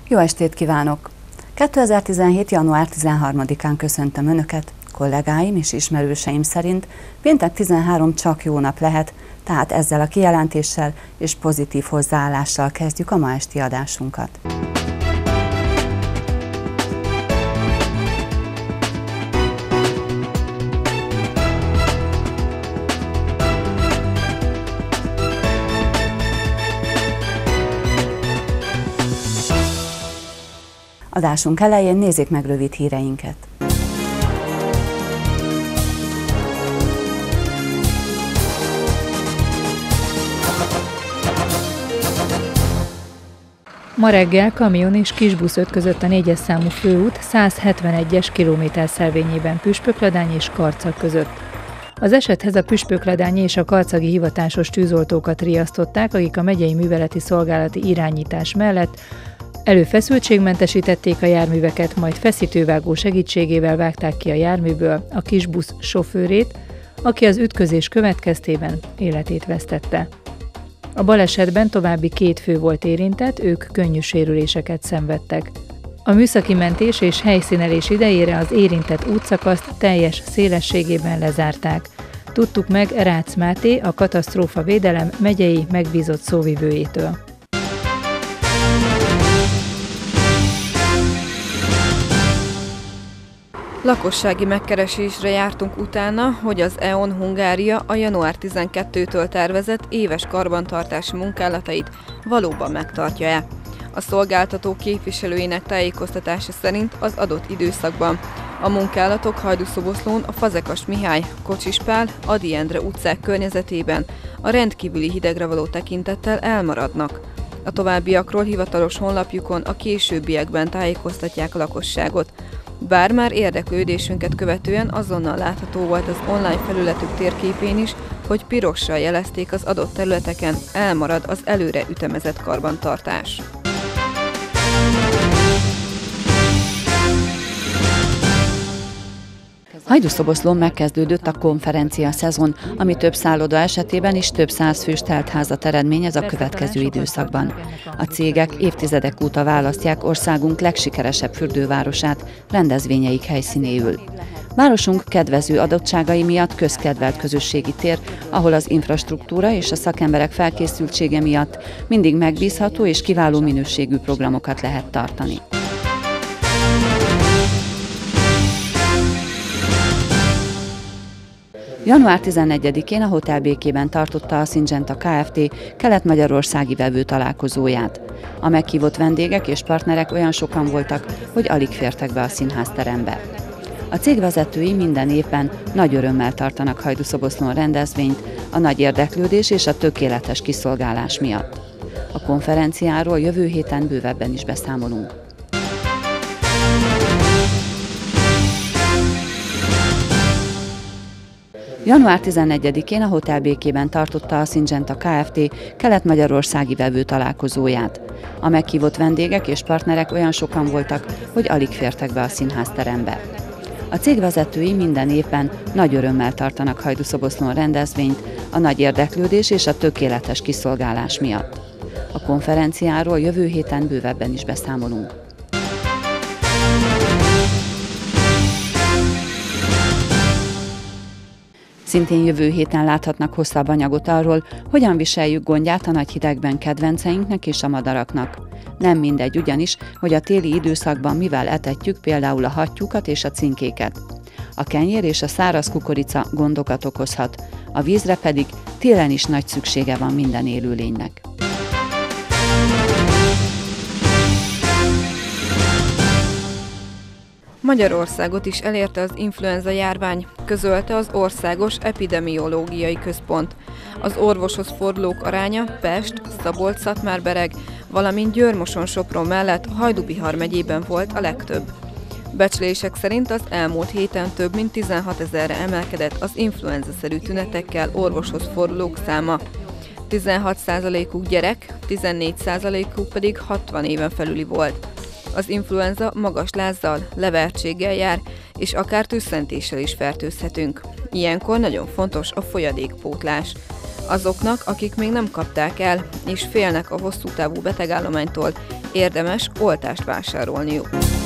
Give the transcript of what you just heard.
Jó estét kívánok! 2017. január 13-án köszöntöm Önöket, kollégáim és ismerőseim szerint péntek 13 csak jó nap lehet, tehát ezzel a kijelentéssel és pozitív hozzáállással kezdjük a ma esti adásunkat. Adásunk elején nézzék meg rövid híreinket. Ma reggel kamion és kisbusz öt között a 4-es számú főút 171-es kilométerszelvényében Püspökladány és Karcag között. Az esethez a püspökladányi és a karcagi hivatásos tűzoltókat riasztották, akik a megyei műveleti szolgálati irányítás mellett előfeszültségmentesítették a járműveket, majd feszítővágó segítségével vágták ki a járműből a kisbusz sofőrét, aki az ütközés következtében életét vesztette. A balesetben további 2 fő volt érintett, ők könnyű sérüléseket szenvedtek. A műszaki mentés és helyszínelés idejére az érintett útszakaszt teljes szélességében lezárták. Tudtuk meg Rácz Máté, a katasztrófavédelem megyei megbízott szóvivőjétől. Lakossági megkeresésre jártunk utána, hogy az E.ON Hungária a január 12-től tervezett éves karbantartási munkálatait valóban megtartja-e. A szolgáltató képviselőinek tájékoztatása szerint az adott időszakban a munkálatok Hajdúszoboszlón a Fazekas Mihály, Kocsis Pál, Ady Endre utcák környezetében a rendkívüli hidegre való tekintettel elmaradnak. A továbbiakról hivatalos honlapjukon a későbbiekben tájékoztatják a lakosságot. Bár már érdeklődésünket követően azonnal látható volt az online felületük térképén is, hogy pirossal jelezték az adott területeken, elmarad az előre ütemezett karbantartás. Hajdúszoboszlón megkezdődött a konferencia szezon, ami több szálloda esetében is több 100 fős teltházat eredményez a következő időszakban. A cégek évtizedek óta választják országunk legsikeresebb fürdővárosát rendezvényeik helyszínéül. Városunk kedvező adottságai miatt közkedvelt közösségi tér, ahol az infrastruktúra és a szakemberek felkészültsége miatt mindig megbízható és kiváló minőségű programokat lehet tartani. Január 14-én a Hotel Békében tartotta a Syngenta Kft. Kelet-magyarországi vevő találkozóját. A meghívott vendégek és partnerek olyan sokan voltak, hogy alig fértek be a színházterembe. A cég vezetői minden évben nagy örömmel tartanak Hajdúszoboszlón rendezvényt a nagy érdeklődés és a tökéletes kiszolgálás miatt. A konferenciáról jövő héten bővebben is beszámolunk. Január 14-én a Hotel Békében tartotta a Syngenta Kft. Kelet-magyarországi vevő találkozóját. A meghívott vendégek és partnerek olyan sokan voltak, hogy alig fértek be a színházterembe. A cég vezetői minden évben nagy örömmel tartanak Hajdúszoboszlón rendezvényt a nagy érdeklődés és a tökéletes kiszolgálás miatt. A konferenciáról jövő héten bővebben is beszámolunk. Szintén jövő héten láthatnak hosszabb anyagot arról, hogyan viseljük gondját a nagy hidegben kedvenceinknek és a madaraknak. Nem mindegy ugyanis, hogy a téli időszakban mivel etetjük például a hattyúkat és a cinkéket. A kenyér és a száraz kukorica gondokat okozhat, a vízre pedig télen is nagy szüksége van minden élőlénynek. Magyarországot is elérte az influenza járvány, közölte az Országos Epidemiológiai Központ. Az orvoshoz fordulók aránya Pest, Szabolcs-Szatmár-Bereg, valamint Győr-Moson-Sopron mellett Hajdú-Bihar megyében volt a legtöbb. Becslések szerint az elmúlt héten több mint 16 000-re emelkedett az influenza-szerű tünetekkel orvoshoz fordulók száma. 16%-uk gyerek, 14%-uk pedig 60 éven felüli volt. Az influenza magas lázzal, levertséggel jár, és akár tüsszentéssel is fertőzhetünk. Ilyenkor nagyon fontos a folyadékpótlás. Azoknak, akik még nem kapták el, és félnek a hosszú távú betegállománytól, érdemes oltást vásárolniuk.